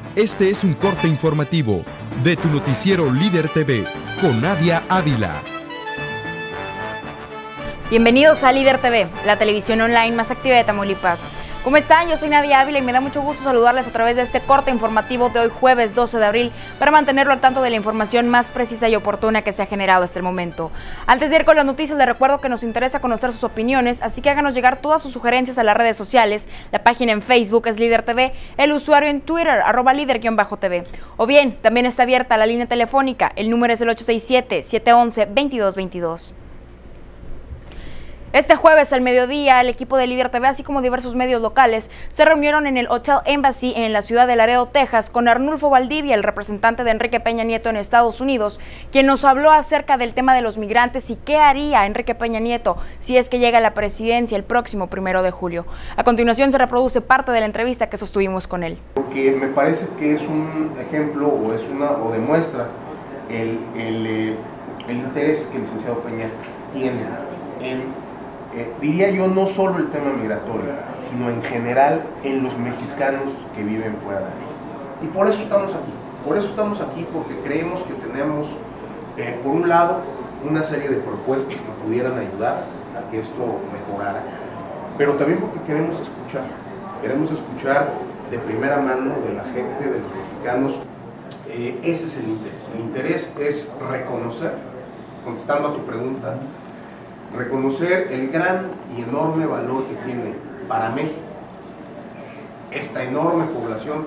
Este es un corte informativo de tu noticiero Líder TV con Nadia Ávila. Bienvenidos a Líder TV, la televisión online más activa de Tamaulipas. ¿Cómo están? Yo soy Nadia Ávila y me da mucho gusto saludarles a través de este corte informativo de hoy jueves 12 de abril para mantenerlo al tanto de la información más precisa y oportuna que se ha generado hasta el momento. Antes de ir con las noticias, les recuerdo que nos interesa conocer sus opiniones, así que háganos llegar todas sus sugerencias a las redes sociales. La página en Facebook es Líder TV, el usuario en Twitter, @líder_TV. O bien, también está abierta la línea telefónica, el número es el 867-711-2222. Este jueves al mediodía, el equipo de Líder TV, así como diversos medios locales, se reunieron en el Hotel Embassy en la ciudad de Laredo, Texas, con Arnulfo Valdivia, el representante de Enrique Peña Nieto en Estados Unidos, quien nos habló acerca del tema de los migrantes y qué haría Enrique Peña Nieto si es que llega a la presidencia el próximo 1 de julio. A continuación se reproduce parte de la entrevista que sostuvimos con él. Porque me parece que es un ejemplo o demuestra el interés que el licenciado Peña tiene en diría yo, no solo el tema migratorio, sino en general en los mexicanos que viven fuera de México. Y por eso estamos aquí. Por eso estamos aquí, porque creemos que tenemos, por un lado, una serie de propuestas que pudieran ayudar a que esto mejorara, pero también porque queremos escuchar de primera mano de la gente, de los mexicanos. Ese es el interés. El interés es reconocer, contestando a tu pregunta, reconocer el gran y enorme valor que tiene para México esta enorme población.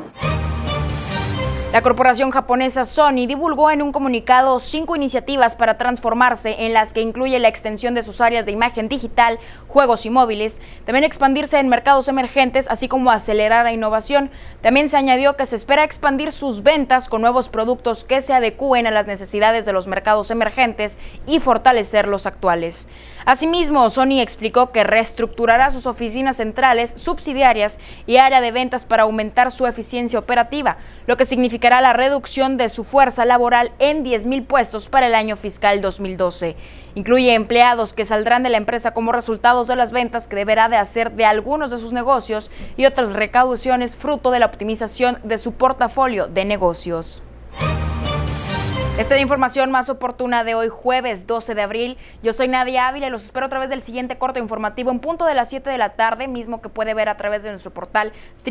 La corporación japonesa Sony divulgó en un comunicado 5 iniciativas para transformarse, en las que incluye la extensión de sus áreas de imagen digital, juegos y móviles, también expandirse en mercados emergentes, así como acelerar la innovación. También se añadió que se espera expandir sus ventas con nuevos productos que se adecúen a las necesidades de los mercados emergentes y fortalecer los actuales. Asimismo, Sony explicó que reestructurará sus oficinas centrales, subsidiarias y área de ventas para aumentar su eficiencia operativa, lo que significará la reducción de su fuerza laboral en 10,000 puestos para el año fiscal 2012. Incluye empleados que saldrán de la empresa como resultados de las ventas que deberá de hacer de algunos de sus negocios y otras recaudaciones fruto de la optimización de su portafolio de negocios. Esta es la información más oportuna de hoy jueves 12 de abril. Yo soy Nadia Ávila y los espero a través del siguiente corte informativo en punto de las 7 de la tarde, mismo que puede ver a través de nuestro portal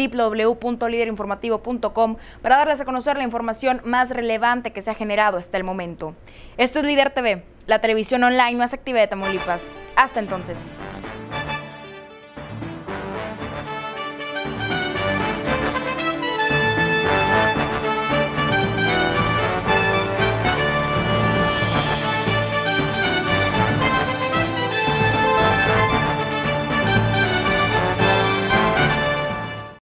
www.liderinformativo.com para darles a conocer la información más relevante que se ha generado hasta el momento. Esto es Líder TV, la televisión online más activa de Tamaulipas. Hasta entonces.